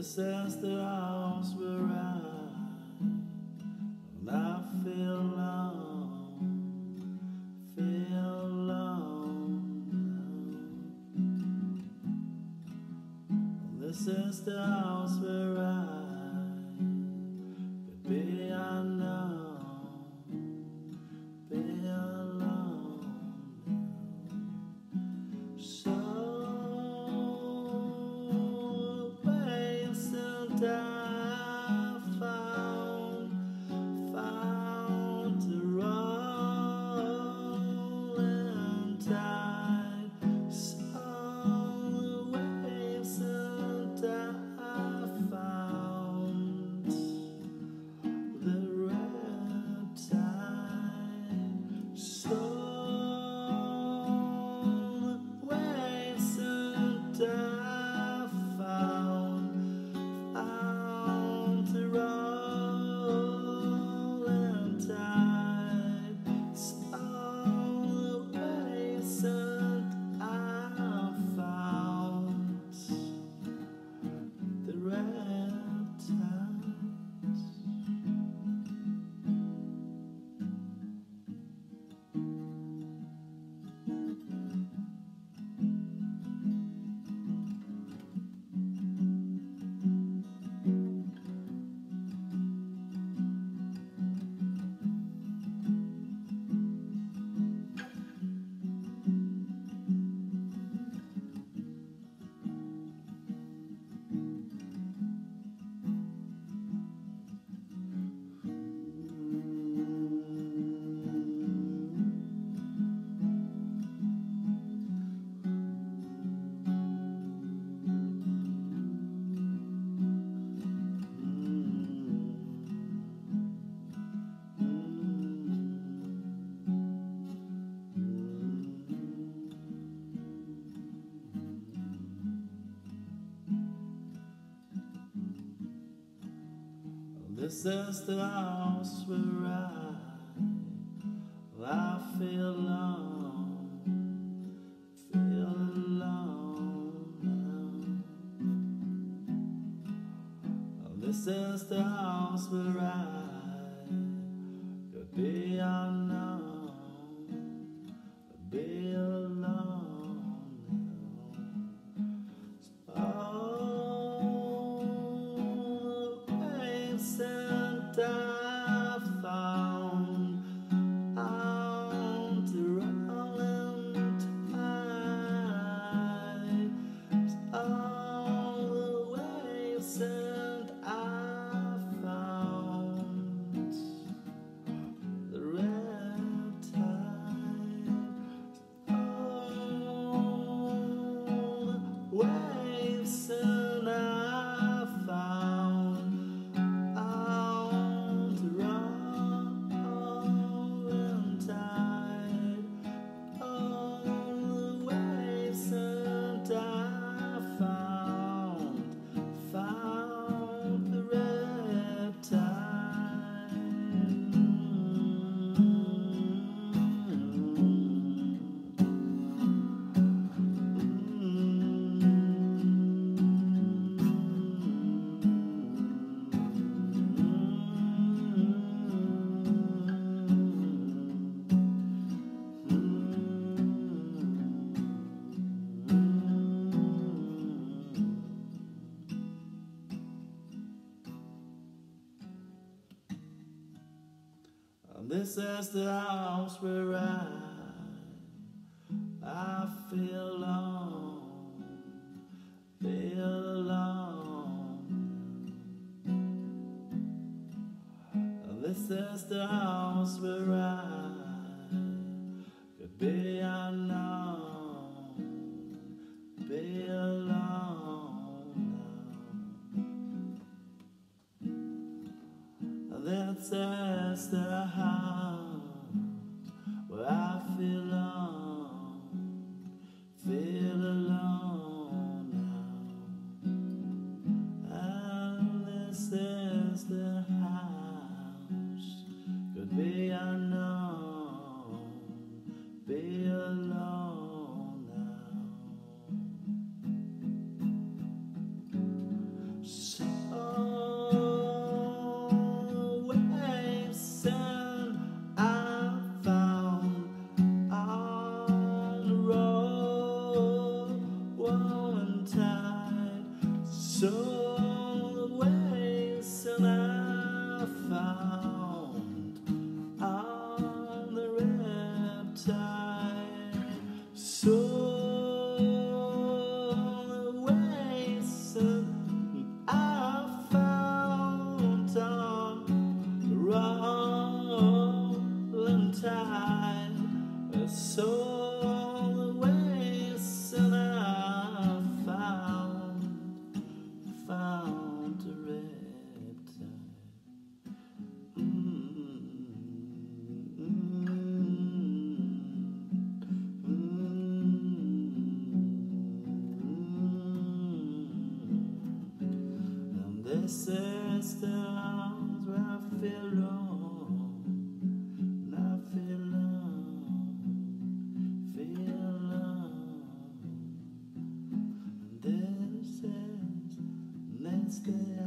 This is the house where I feel alone, feel alone. This is the house where I could be unknown, be alone. So waves and I found to roll and tide. So waves and I found the red tide. So waves and I found to roll and tide. So waves and I found the red tides. This is the house where I feel alone, feel alone now. This is the house where I could be unknown, be alone now. Oh, waves and I found out to roll and tide. All the waves and I found the red tide. All the waves and I found out to roll and tide. All the waves and I found the red tide. This is the house where I feel alone, feel alone. This is the house where I could be unknown, be alone now. This is the house where I feel alone now. And this is the house could be unknown, be alone now. So So the ways and I found on the riptide. So the ways and I found on the rolling tide. So the ways and I found a riptide. And this is the house where I feel alone. And I feel alone. And this is the